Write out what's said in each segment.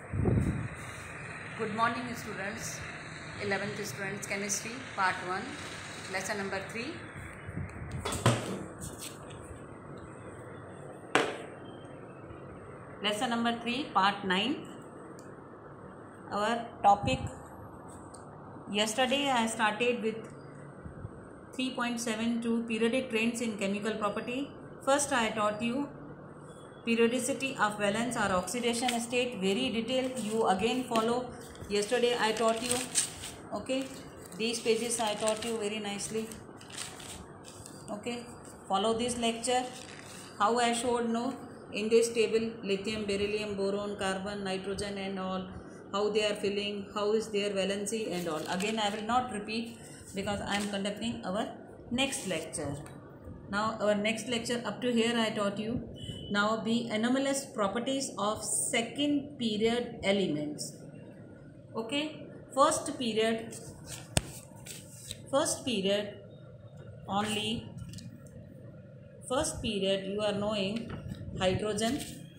Good morning students, 11th students chemistry part 1 lesson number 3. Lesson number 3 part 9. Our topic, yesterday I started with 3.72 periodic trends in chemical property. First I taught you periodicity of valence or oxidation state, very detailed. You again follow. Yesterday I taught you, okay, these pages I taught you very nicely. Okay, follow this lecture. How I showed, no, in this table, lithium, beryllium, boron, carbon, nitrogen and all, how they are filling, how is their valency and all. Again I will not repeat because I am conducting our next lecture. Now our next lecture, up to here I taught you. Now the anomalous properties of second period elements. Okay, first period only. First period you are knowing hydrogen.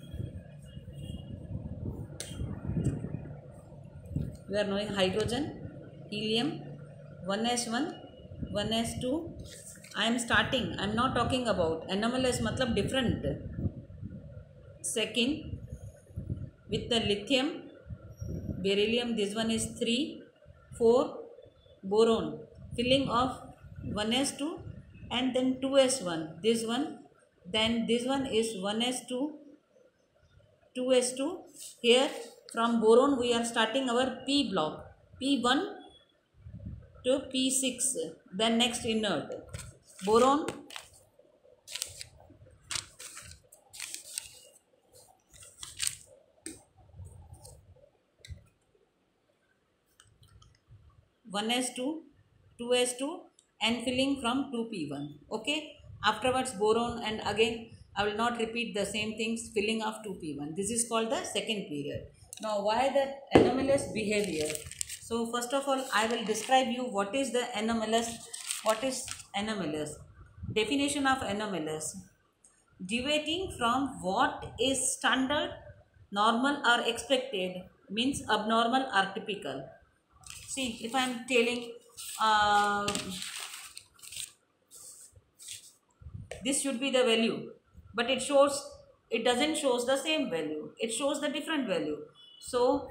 You are knowing hydrogen, helium, 1s1, 1s2. I am starting. I am not talking about anomalous, matlab different. Second, with the lithium, beryllium, this one is 3, 4, boron, filling of 1s2 and then 2s1, this one, then this one is 1s2, 2s2. Here from boron we are starting our P block, P1 to P6, then next inert. Boron, one s2, 2s2 and filling from 2p1. Okay, afterwards boron, and again I will not repeat the same things, filling of 2p1. This is called the second period. Now why the anomalous behavior? So first of all I will describe you what is the anomalous. What is anomalous? Definition of anomalous: deviating from what is standard, normal or expected, means abnormal or typical. See, if I am telling this should be the value, but it doesn't shows the same value, it shows the different value. So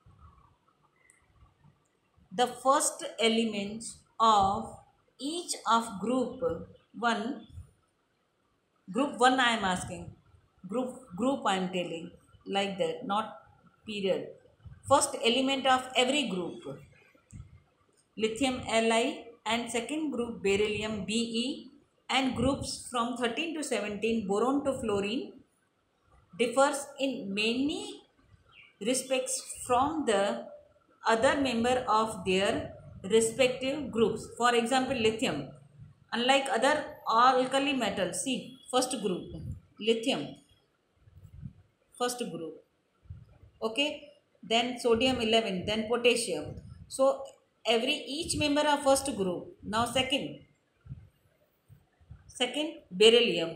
the first element of each of group 1 I am asking, group I am telling, like that, not period. First element of every group, lithium Li, and second group beryllium Be, and groups from 13 to 17 boron to fluorine, differs in many respects from the other member of their respective groups. For example, lithium, unlike other alkali metals, see, first group lithium, first group, okay, then sodium 11, then potassium. So each member of first group. Now second beryllium,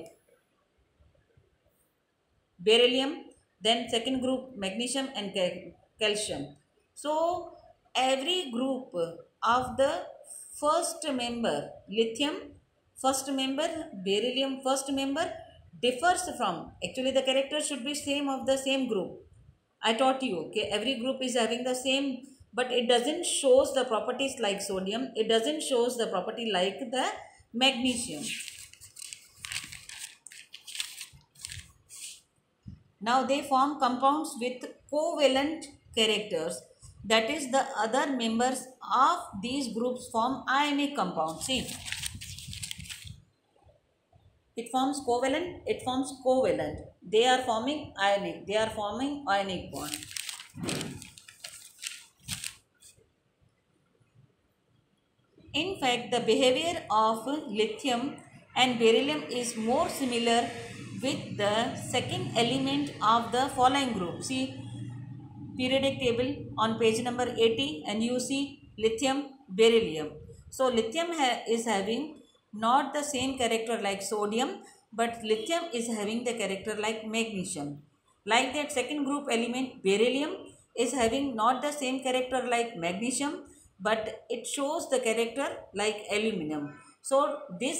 then second group magnesium and calcium. So every group of the first member, lithium first member, beryllium first member, differs from, actually the character should be same of the same group. I taught you, okay, every group is having the same, but it doesn't shows the properties like sodium, it doesn't shows the property like the magnesium. Now they form compounds with covalent characters, that is the other members of these groups form ionic compounds. See, it forms covalent, they are forming ionic bond. In fact, the behavior of lithium and beryllium is more similar with the second element of the following group. See, periodic table on page number 80, and you see lithium, beryllium. So lithium is having not the same character like sodium, but lithium is having the character like magnesium. Like that, second group element beryllium is having not the same character like magnesium, but it shows the character like aluminum. So this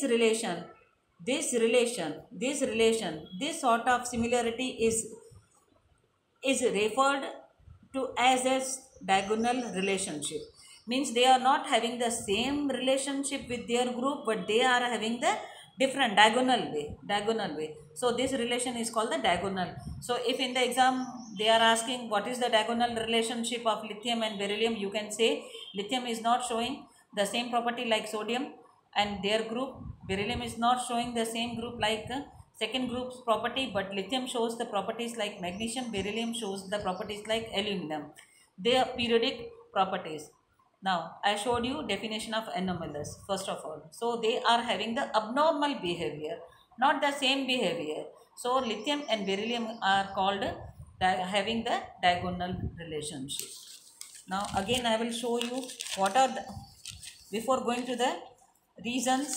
relation, this sort of similarity is referred to as a diagonal relationship. Means they are not having the same relationship with their group, but they are having the different diagonal way. So this relation is called the diagonal. So if in the exam they are asking what is the diagonal relationship of lithium and beryllium, you can say lithium is not showing the same property like sodium and their group, beryllium is not showing the same group like second group's property, but lithium shows the properties like magnesium, beryllium shows the properties like aluminum. They are periodic properties. Now I showed you definition of anomalous first of all. So they are having the abnormal behavior, not the same behavior. So lithium and beryllium are called having the diagonal relationship. Now again I will show you what are the, before going to the reasons,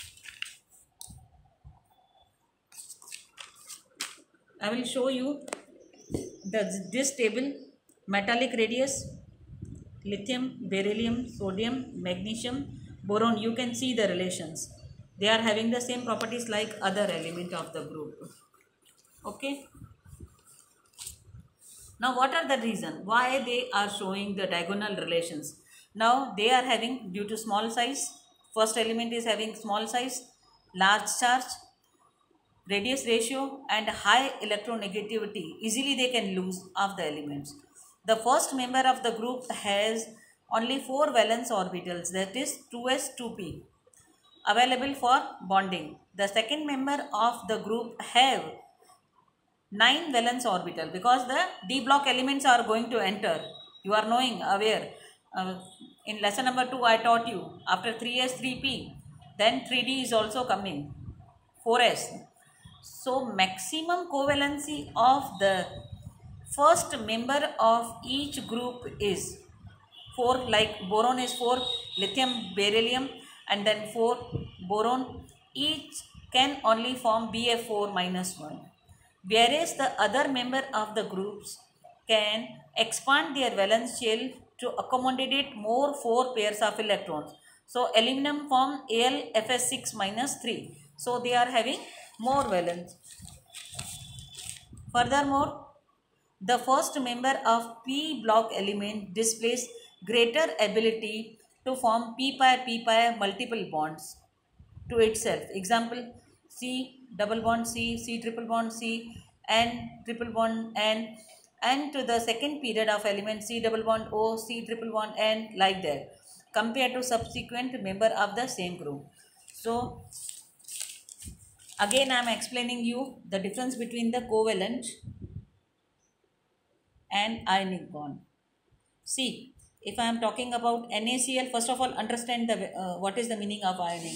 I will show you this table: metallic radius, lithium, beryllium, sodium, magnesium, boron. You can see the relations. They are having the same properties like other element of the group. Okay. Now what are the reason why they are showing the diagonal relations? Now they are having, due to small size, first element is having small size, large charge, radius ratio and high electronegativity. Easily they can lose of the elements. The first member of the group has only 4 valence orbitals, that is 2s 2p available for bonding. The second member of the group have 9 valence orbital because the d block elements are going to enter. You are knowing, aware. In lesson number 2 I taught you after 3s 3p then 3d is also coming, 4s. So maximum covalency of the first member of each group is 4, like boron is 4, lithium, beryllium and then 4 boron, each can only form BF4 minus 1. Whereas the other member of the groups can expand their valence shell to accommodate more 4 pairs of electrons. So aluminum form AlFs6 minus 3. So they are having more valence. Furthermore, the first member of p block element displays greater ability to form p pair multiple bonds to itself. Example, C double bond C, C triple bond C, N triple bond N, and to the second period of element C double bond O, C triple bond N, like that, compared to subsequent member of the same group. So again I am explaining you the difference between the covalent and ionic bond. See, if I am talking about NaCl, first of all understand the what is the meaning of ionic.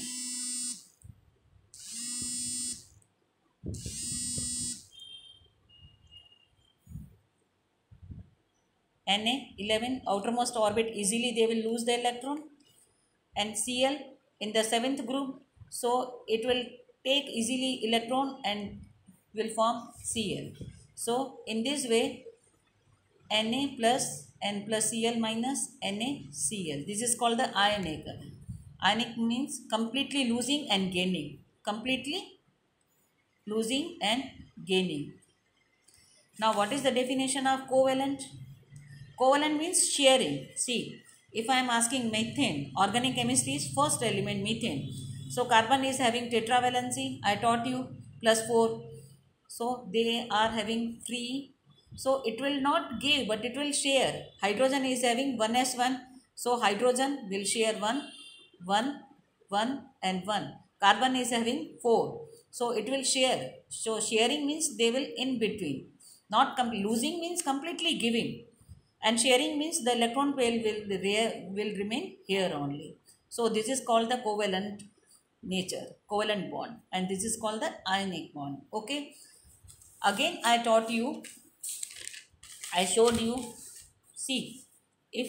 Na11 outermost orbit, easily they will lose the electron, and Cl in the 7th group, so it will take easily electron and will form Cl. So in this way Na plus N plus Cl minus NaCl, this is called the ionic. Ionic means completely losing and gaining, completely losing and gaining. Now what is the definition of covalent? Covalent means sharing. See, if I am asking methane, organic chemistry is first element methane. So carbon is having tetravalency, I taught you, plus 4. So they are having 3. So it will not give, but it will share. Hydrogen is having 1s1. So hydrogen will share 1, 1, 1 and 1. Carbon is having 4. So it will share. So sharing means they will in between. Not losing means completely giving. And sharing means the electron pair will remain here only. So this is called the covalent nature, covalent bond, and this is called the ionic bond. Okay. Again I taught you, I showed you, see, if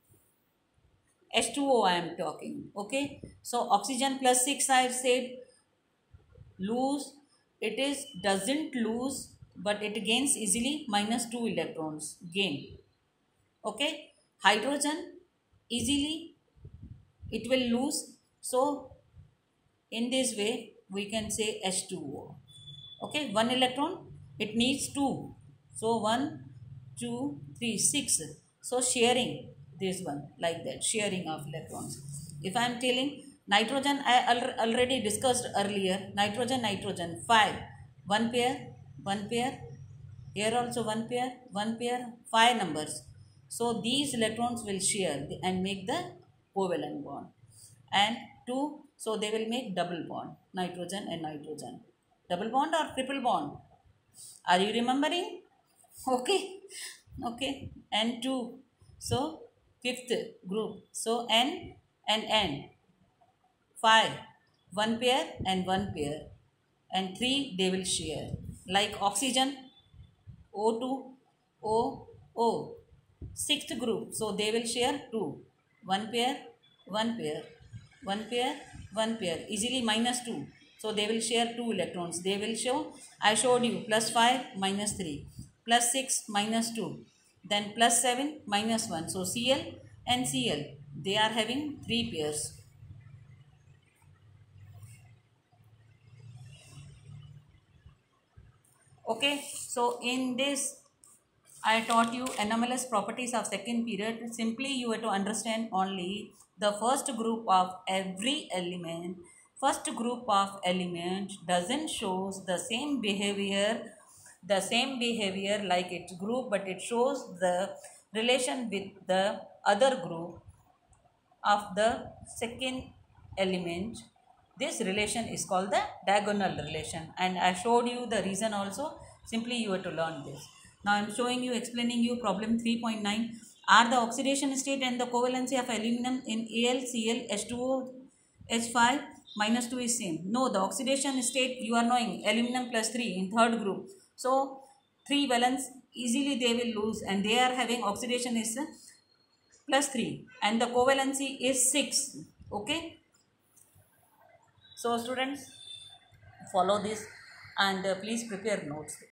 H2O I am talking, okay. So oxygen plus 6 I said lose, it is doesn't lose but it gains easily minus 2 electrons gain. Okay, hydrogen easily it will lose, so in this way we can say H2O. Okay, one electron it needs two, so 1 2 3 6, so sharing this one like that, sharing of electrons. If I am telling nitrogen, I already discussed earlier, nitrogen 5, one pair, one pair, here also one pair, 5 numbers. So these electrons will share and make the covalent bond, and 2, so they will make double bond, nitrogen and nitrogen. Double bond or triple bond? Are you remembering? Okay, okay, and 2, so fifth group, so N and N, 5, one pair and one pair, and 3 they will share, like oxygen O2 O O, sixth group, so they will share 2, one pair, one pair, one pair, one pair, easily minus 2, so they will share 2 electrons. They will show, I showed you, plus 5 minus 3, plus 6 minus 2, then plus 7 minus 1, so Cl and Cl, they are having 3 pairs. Okay, so in this I taught you anomalous properties of second period. Simply you have to understand only the first group of every element. First group of element doesn't shows the same behavior like its group, but it shows the relation with the other group of the second element. This relation is called the diagonal relation, and I showed you the reason also. Simply you have to learn this. Now I am showing you, explaining you problem 3.9. Are the oxidation state and the covalency of aluminum in AlCl H2O H5 minus 2 is same? No, the oxidation state you are knowing, aluminum plus 3 in third group. So 3 valence easily they will lose, and they are having oxidation is plus 3 and the covalency is 6. Okay, so students, follow this and please prepare notes.